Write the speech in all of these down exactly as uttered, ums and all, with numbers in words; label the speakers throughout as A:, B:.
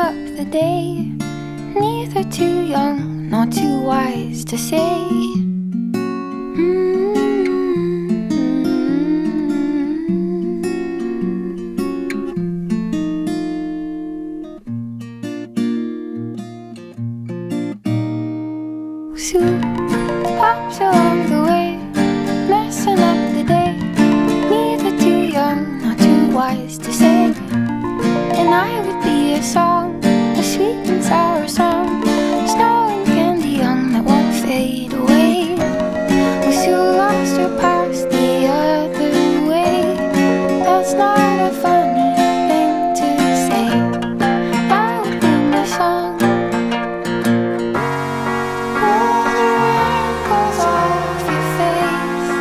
A: up the day, neither too young nor too wise to say. Mm-hmm. Soup pops along the way, messing up the day, neither too young nor too wise to say. And I would be a song, a sweet and sour song, snow and candy young that won't fade away. Was you lost or passed the other way? That's not a funny thing to say. I would win the song. All the wrinkles off your face,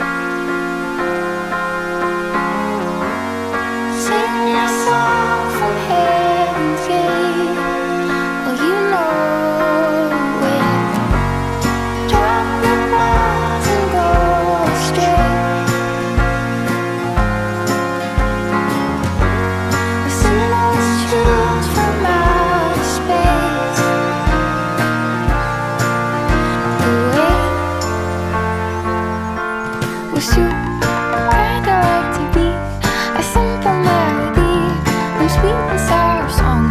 A: sing your song from heaven's gate. Well, you know it. Drop the balls and go straight. Listen those tunes from outer space. The way was you kinda like to be a simple melody, them sweet and sour songs